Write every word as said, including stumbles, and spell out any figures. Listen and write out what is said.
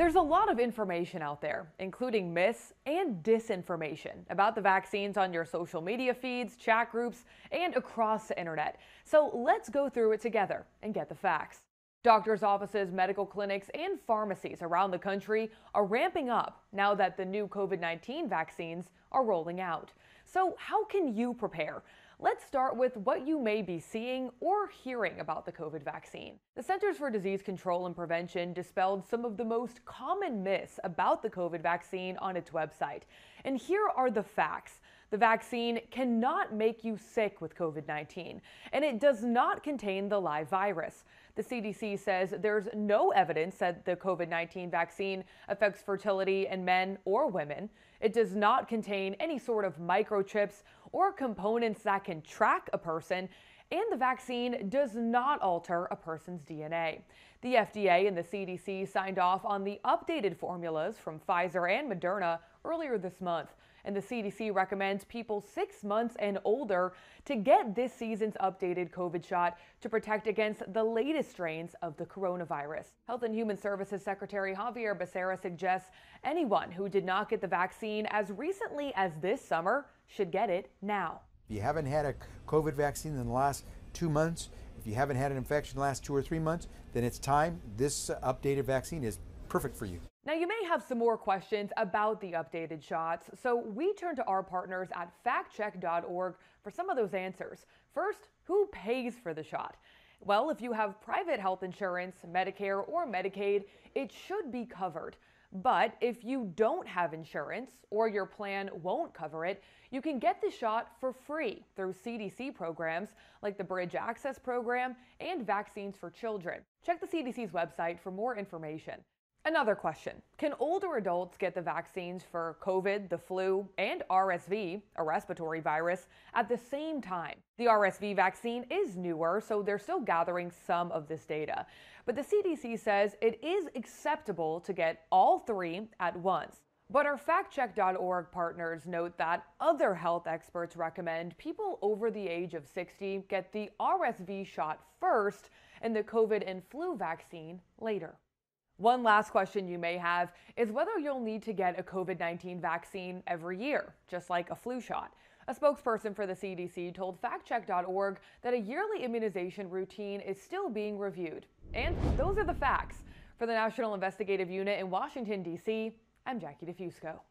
There's a lot of information out there, including mis and disinformation about the vaccines on your social media feeds, chat groups, and across the internet. So let's go through it together and get the facts. Doctors' offices, medical clinics, and pharmacies around the country are ramping up now that the new COVID nineteen vaccines are rolling out. So how can you prepare? Let's start with what you may be seeing or hearing about the COVID vaccine. The Centers for Disease Control and Prevention dispelled some of the most common myths about the COVID vaccine on its website. And here are the facts. The vaccine cannot make you sick with COVID nineteen, and it does not contain the live virus. The C D C says there's no evidence that the COVID nineteen vaccine affects fertility in men or women. It does not contain any sort of microchips or components that can track a person, and the vaccine does not alter a person's D N A. The F D A and the C D C signed off on the updated formulas from Pfizer and Moderna earlier this month, and the C D C recommends people six months and older to get this season's updated COVID shot to protect against the latest strains of the coronavirus. Health and Human Services Secretary Javier Becerra suggests anyone who did not get the vaccine as recently as this summer should get it now. If you haven't had a COVID vaccine in the last two months, if you haven't had an infection in the last two or three months, then it's time. This updated vaccine is perfect for you. Now, you may have some more questions about the updated shots, so we turn to our partners at fact check dot org for some of those answers. First, who pays for the shot? Well, if you have private health insurance, Medicare, or Medicaid, it should be covered. But if you don't have insurance or your plan won't cover it, you can get the shot for free through C D C programs like the Bridge Access Program and Vaccines for Children. Check the C D C's website for more information. Another question, can older adults get the vaccines for COVID, the flu, and R S V, a respiratory virus, at the same time? The R S V vaccine is newer, so they're still gathering some of this data. But the C D C says it is acceptable to get all three at once. But our fact check dot org partners note that other health experts recommend people over the age of sixty get the R S V shot first and the COVID and flu vaccine later. One last question you may have is whether you'll need to get a COVID nineteen vaccine every year, just like a flu shot. A spokesperson for the C D C told fact check dot org that a yearly immunization routine is still being reviewed. And those are the facts. For the National Investigative Unit in Washington, D C, I'm Jackie DeFusco.